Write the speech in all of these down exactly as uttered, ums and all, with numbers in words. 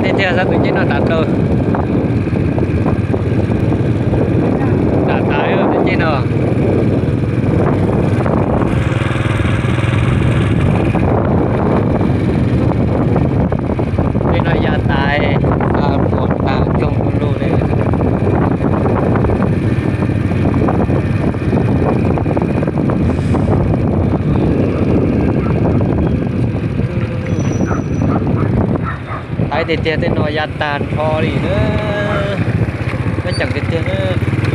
đi theo sao tự nhiên nó đặt rồi đặt tới rồi tự nhiên rồi cái này gia tài à một ta trong lô này thấy thì tiền tên nó gia tàn kho đi nữa nó chẳng cái tiền nữa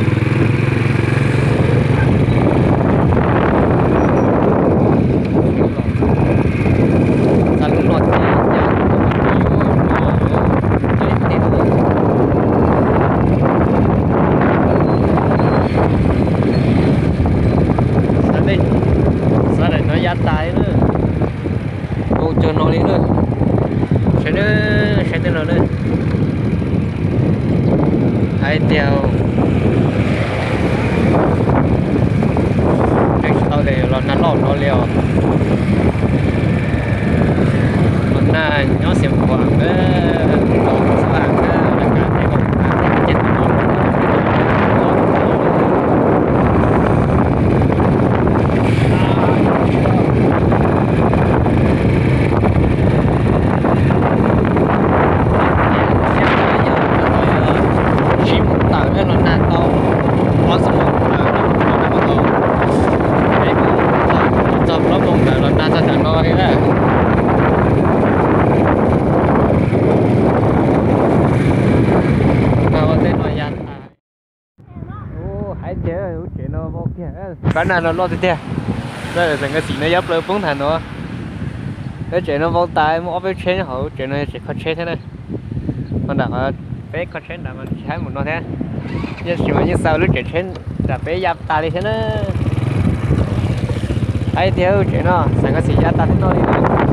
ta lúc nọ đi sao lại nó giá tài nữa cô cho nó đi nữa sẽ nữa sẽ tới nó nữa hai theo cái sau này nó nắn lọt nó liều còn là nó xem khoảng đó các bạn đó là cả cái còn cả chết nó cái này nó lo thế thế đây là cái gì nó dấp lên phun thành nữa cái chuyện nó vô tay mua với trên hậu chuyện này sẽ có trên thế này còn đặt ở bé có trên là mình thấy một nó thế nhưng mà như sau lúc chuyện trên là bé dập tay đi thế nữa hay theo chuyện nó sang cái gì dập tay thế nó đi